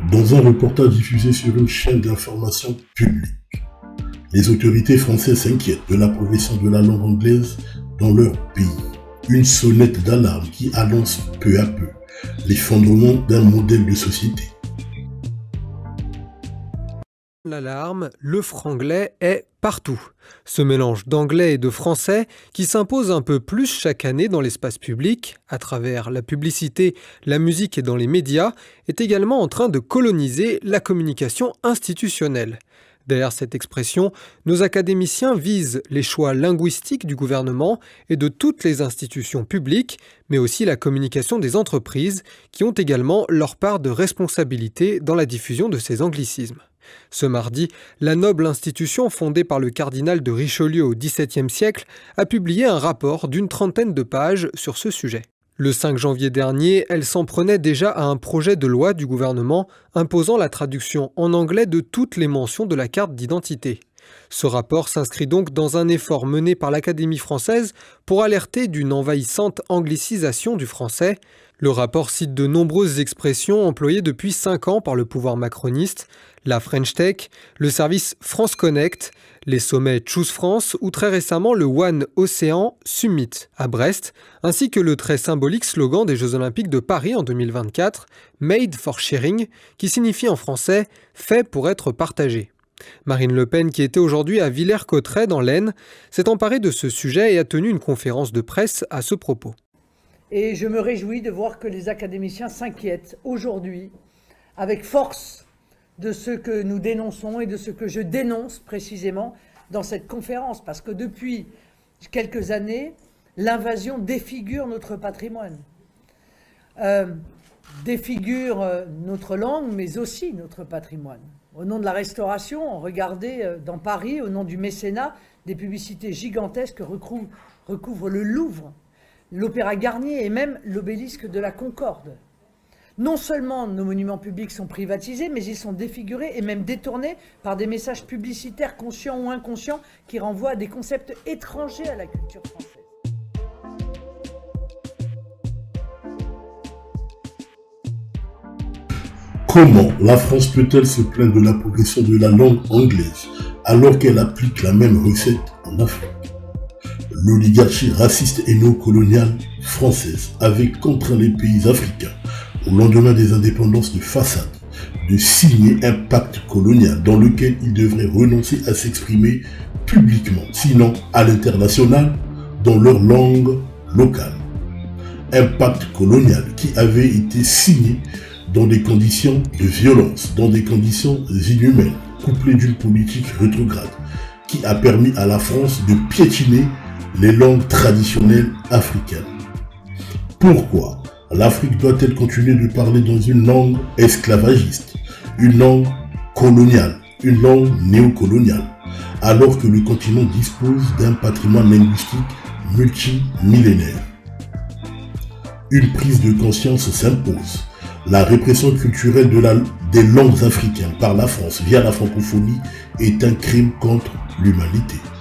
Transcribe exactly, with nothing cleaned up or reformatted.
Dans un reportage diffusé sur une chaîne d'information publique, les autorités françaises s'inquiètent de la progression de la langue anglaise dans leur pays. Une sonnette d'alarme qui annonce peu à peu l'effondrement d'un modèle de société. L'alarme, le franglais est partout. Ce mélange d'anglais et de français qui s'impose un peu plus chaque année dans l'espace public, à travers la publicité, la musique et dans les médias, est également en train de coloniser la communication institutionnelle. Derrière cette expression, nos académiciens visent les choix linguistiques du gouvernement et de toutes les institutions publiques, mais aussi la communication des entreprises, qui ont également leur part de responsabilité dans la diffusion de ces anglicismes. Ce mardi, la noble institution fondée par le cardinal de Richelieu au dix-septième siècle a publié un rapport d'une trentaine de pages sur ce sujet. Le cinq janvier dernier, elle s'en prenait déjà à un projet de loi du gouvernement imposant la traduction en anglais de toutes les mentions de la carte d'identité. Ce rapport s'inscrit donc dans un effort mené par l'Académie française pour alerter d'une envahissante anglicisation du français. Le rapport cite de nombreuses expressions employées depuis cinq ans par le pouvoir macroniste, la French Tech, le service France Connect, les sommets Choose France ou très récemment le One Océan Summit à Brest, ainsi que le très symbolique slogan des Jeux Olympiques de Paris en deux mille vingt-quatre, Made for Sharing, qui signifie en français « fait pour être partagé ». Marine Le Pen, qui était aujourd'hui à Villers-Cotterêts dans l'Aisne, s'est emparée de ce sujet et a tenu une conférence de presse à ce propos. Et je me réjouis de voir que les académiciens s'inquiètent aujourd'hui avec force de ce que nous dénonçons et de ce que je dénonce précisément dans cette conférence. Parce que depuis quelques années, l'invasion défigure notre patrimoine, euh, défigure notre langue, mais aussi notre patrimoine. Au nom de la restauration, regardez dans Paris, au nom du mécénat, des publicités gigantesques recouvrent, recouvrent le Louvre, l'Opéra Garnier et même l'obélisque de la Concorde. Non seulement nos monuments publics sont privatisés, mais ils sont défigurés et même détournés par des messages publicitaires conscients ou inconscients qui renvoient à des concepts étrangers à la culture française. Comment la France peut-elle se plaindre de la progression de la langue anglaise alors qu'elle applique la même recette en Afrique? L'oligarchie raciste et néocoloniale française avait contraint les pays africains, au lendemain des indépendances de façade, de signer un pacte colonial dans lequel ils devraient renoncer à s'exprimer publiquement, sinon à l'international, dans leur langue locale. Un pacte colonial qui avait été signé dans des conditions de violence, dans des conditions inhumaines, couplées d'une politique rétrograde, qui a permis à la France de piétiner les langues traditionnelles africaines. Pourquoi l'Afrique doit-elle continuer de parler dans une langue esclavagiste, une langue coloniale, une langue néocoloniale, alors que le continent dispose d'un patrimoine linguistique multimillénaire? Une prise de conscience s'impose. La répression culturelle de la, des langues africaines par la France via la francophonie est un crime contre l'humanité.